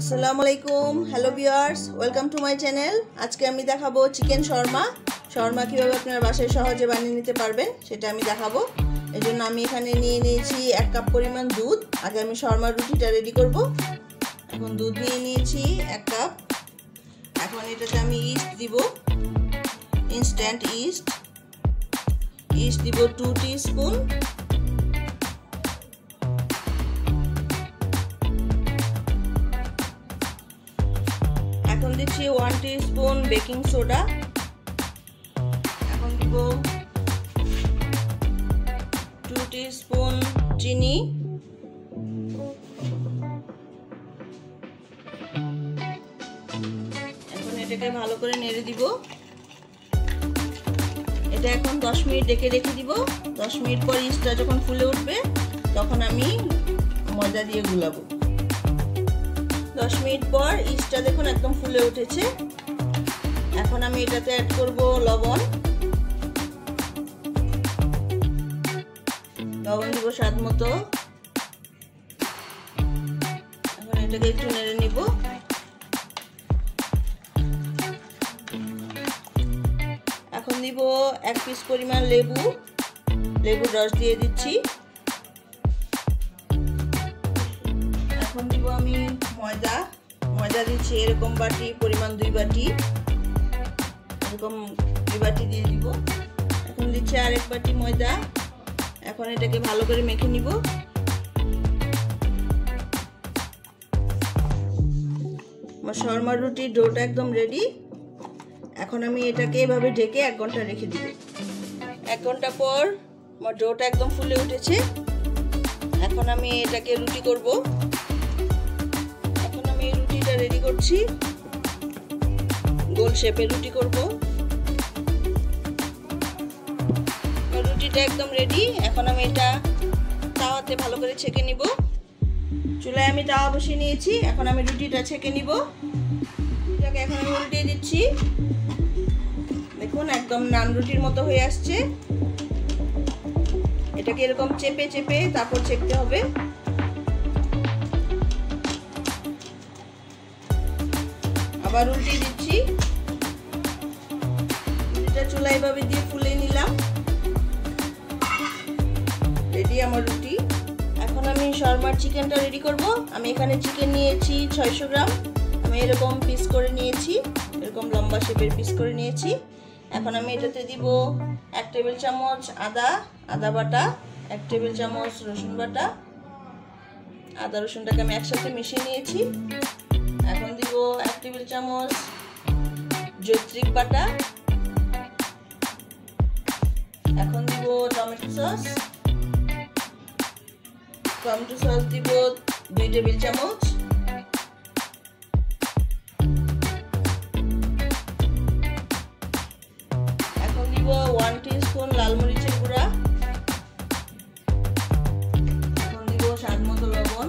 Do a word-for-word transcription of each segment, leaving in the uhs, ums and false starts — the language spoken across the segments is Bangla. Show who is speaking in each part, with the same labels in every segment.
Speaker 1: আসসালামু আলাইকুম, hello viewers, welcome to my channel. আজকে আমি দেখাবো চিকেন শর্মা। শর্মা কীভাবে আপনারা বাসায় সহজে বানিয়ে নিতে পারবেন সেটা আমি দেখাবো। এই জন্য আমি এখানে নিয়ে নিয়েছি এক কাপ পরিমাণ দুধ। আগে আমি শর্মার রুটিটা রেডি করব। এখন দুধ নিয়ে নিয়েছি এক কাপ। এখন এটাতে আমি ইস্ট দিব, ইনস্ট্যান্ট ইস্ট। ইস্ট দিব টু টিস্পুন। এখন দিচ্ছি ওয়ান টিস্পুন বেকিং সোডা। এখন দিব টু টিস্পুন চিনি। এখন এটাকে ভালো করে নেড়ে দিব। এটা এখন দশ মিনিট ডেকে রেখে দিব। দশ মিনিট পর ইস্টটা যখন ফুলে উঠবে তখন আমি ময়দা দিয়ে গুলাবো। দশ মিনিট পর ইস্টটা দেখুন একদম ফুলে উঠেছে। এখন আমি এটাতে অ্যাড করব লবণ। লবণ দিব স্বাদ মতো। এখন এটাকে একটু নেড়ে নিব। এখন দিব এক পিস পরিমাণ লেবু। লেবুর রস দিয়ে দিচ্ছি। এখন দিব আমি ময়দা। ময়দা দিচ্ছি এরকম বাটি পরিমাণ দুই বাটি, এরকম দুই বাটি দিয়ে দিব। এখন দিচ্ছি আরেক বাটি ময়দা। এখন এটাকে ভালো করে মেখে নিব। আমার শর্মার রুটির ডোটা একদম রেডি। এখন আমি এটাকে এভাবে ঢেকে এক ঘন্টা রেখে দিব। এক ঘন্টা পর আমার ডোটা একদম ফুলে উঠেছে। এখন আমি এটাকে রুটি করব। রেডি করছি, গোল শেপে রুটি করব। রুটিটা একদম রেডি। এখন আমি এটা তাওয়াতে ভালো করে ছেঁকে নিব। চুলায় আমি তাওয়া বসিয়ে নিয়েছি। এখন আমি রুটিটা ছেঁকে নিব। এটাকে এখন আমি উল্টিয়ে দিচ্ছি। দেখুন একদম নান রুটির মতো হয়ে আসছে। এটাকে এরকম চেপে চেপে তারপর ছেঁকতে হবে। আবার উল্টে দিচ্ছি। রুটিটা চুলায় এভাবে দিয়ে ফুলে নিলাম। রেডি আমার রুটি। এখন আমি শর্মার চিকেনটা রেডি করব। আমি এখানে চিকেন নিয়েছি ছয়শো গ্রাম। আমি এরকম পিস করে নিয়েছি, এরকম লম্বা শেপের পিস করে নিয়েছি। এখন আমি এটাতে দিব এক টেবিল চামচ আদা আদা বাটা, এক টেবিল চামচ রসুন বাটা। আদা রসুনটাকে আমি একসাথে মিশিয়ে নিয়েছি। এখন দিব এক টেবিল চামচ জৈত্রিক বাটা। এখন দিব টমেটো সস। টমেটো সস দিব দুই টেবিল চামচ। এখন দিব ওয়ান টিস্পুন লাল মরিচের গুঁড়া। এখন দিব স্বাদ মতো লবণ।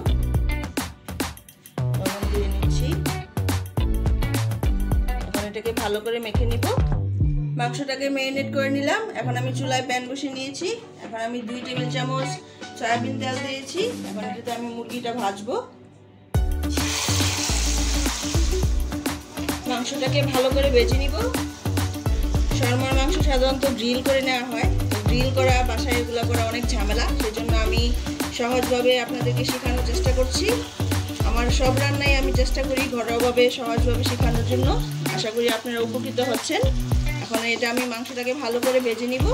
Speaker 1: এটাকে ভালো করে মেখে নিব। মাংসটাকে ম্যারিনেট করে নিলাম। এখন আমি চুলায় প্যান বসিয়ে নিয়েছি। এখন আমি দুই টেবিল চামচ সয়াবিন তেল দিয়েছি। এখন এটাতে আমি মুরগিটা ভাজবো। মাংসটাকে ভালো করে ভেজে নিব। শর্মার মাংস সাধারণত গ্রিল করে নেওয়া হয়। তো গ্রিল করা বাসায় এগুলো করা অনেক ঝামেলা। সেজন্য আমি সহজভাবে আপনাদেরকে শেখানোর চেষ্টা করছি। আমার সব রান্নাই আমি চেষ্টা করি ঘরোয়াভাবে সহজভাবে শেখানোর জন্য। আশা করি আপনারা উপকৃত হচ্ছেন। এখন এটা আমি মাংসটাকে ভালো করে ভেজে নিব।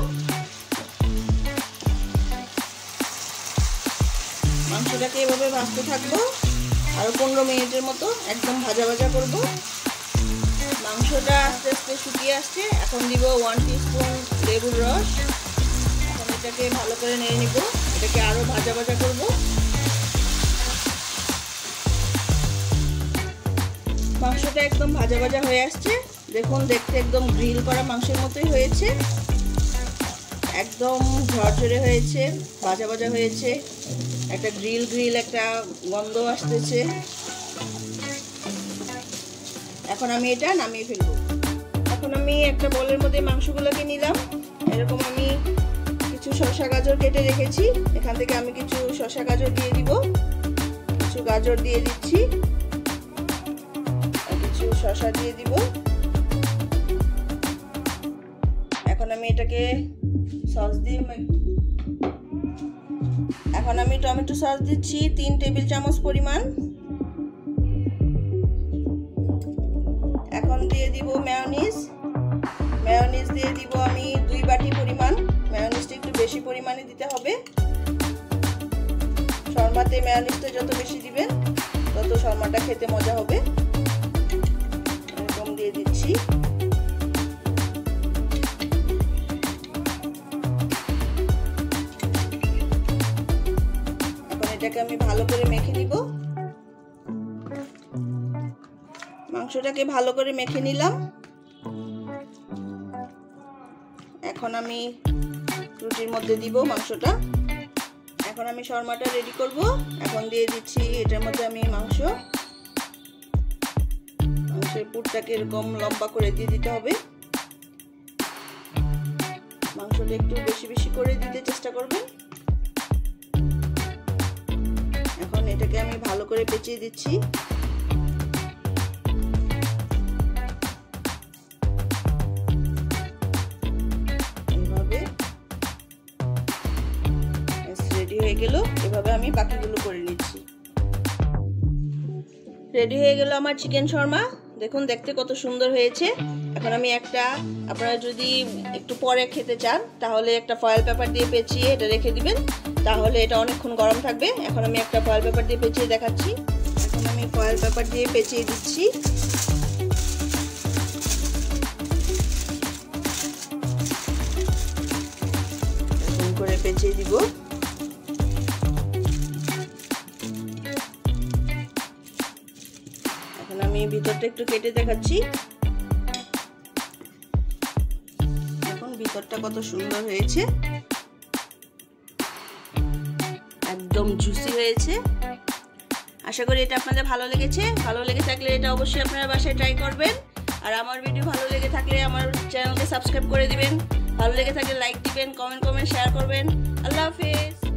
Speaker 1: মাংসটাকে এভাবে ভাজতে থাকবো আরো পনেরো মিনিটের মতো। একদম ভাজা ভাজা করব। মাংসটা আস্তে আস্তে শুকিয়ে আসছে। এখন দিব ওয়ান টিস্পুন লেবুর রস। এখন এটাকে ভালো করে নেড়ে নিব। এটাকে আরো ভাজা ভাজা করব। মাংসটা একদম ভাজা ভাজা হয়ে আসছে। দেখুন দেখতে একদম গ্রিল করা মাংসের মতোই হয়েছে। একদম ঝরঝরে হয়েছে, ভাজা ভাজা হয়েছে। একটা গ্রিল গ্রিল একটা গন্ধ আসতেছে। এখন আমি এটা নামিয়ে ফেলবো। এখন আমি একটা বোলের মধ্যে মাংসগুলোকে নিলাম। এরকম আমি কিছু শসা গাজর কেটে রেখেছি। এখান থেকে আমি কিছু শসা গাজর দিয়ে দিব। কিছু গাজর দিয়ে দিচ্ছি। শসা দিয়ে দিব। এখন আমি এটাকে সস দিয়ে এখন আমি টমেটো সস দিচ্ছি তিন টেবিল চামচ পরিমাণ। এখন দিয়ে দিব মেয়োনিজ। মেয়োনিজ দিয়ে দিব আমি দুই বাটি পরিমাণ। মেয়োনিজটা একটু বেশি পরিমাণে দিতে হবে। শর্মাতে মেয়োনিজটা যত বেশি দিবেন তত শর্মাটা খেতে মজা হবে। এরকম দিয়ে দিচ্ছি। এখন এটাকে আমি ভালো করে মেখে নিব। মাংসটাকে ভালো করে মেখে নিলাম। এখন আমি রুটির মধ্যে দিব মাংসটা। এখন আমি শর্মাটা রেডি করব। এখন দিয়ে দিচ্ছি এটার মধ্যে আমি মাংস। মাংসের পুরটাকে এরকম লম্বা করে দিয়ে দিতে হবে। মাংসটা একটু বেশি বেশি করে দিতে চেষ্টা করবেন। এখন এটাকে আমি ভালো করে পেঁচিয়ে দিচ্ছি। রেডি হয়ে গেল। এভাবে আমি বাকিগুলো করে নিচ্ছি। রেডি হয়ে গেল আমার চিকেন শর্মা। দেখুন দেখতে কত সুন্দর হয়েছে। এখন আমি একটা, আপনারা যদি একটু পরে খেতে চান তাহলে একটা ফয়েল পেপার দিয়ে পেঁচিয়ে এটা রেখে দিবেন, তাহলে এটা অনেকক্ষণ গরম থাকবে। এখন আমি একটা ফয়েল পেপার দিয়ে পেঁচিয়ে দেখাচ্ছি। এখন আমি ফয়েল পেপার দিয়ে পেঁচিয়ে দিচ্ছি। এরকম করে পেঁচিয়ে দিব। আমি ভিতরটা একটু কেটে দেখাচ্ছি। এখন ভিতরটা কত সুন্দর হয়েছে, একদম জুসি হয়েছে। আশা করি এটা আপনাদের ভালো লেগেছে। ভালো লেগে থাকলে এটা অবশ্যই আপনারা বাসায় ট্রাই করবেন। আর আমার ভিডিও ভালো লেগে থাকলে আমার চ্যানেলকে সাবস্ক্রাইব করে দিবেন। ভালো লেগে থাকলে লাইক দিবেন, কমেন্ট করবেন, শেয়ার করবেন। আল্লাহ হাফেজ।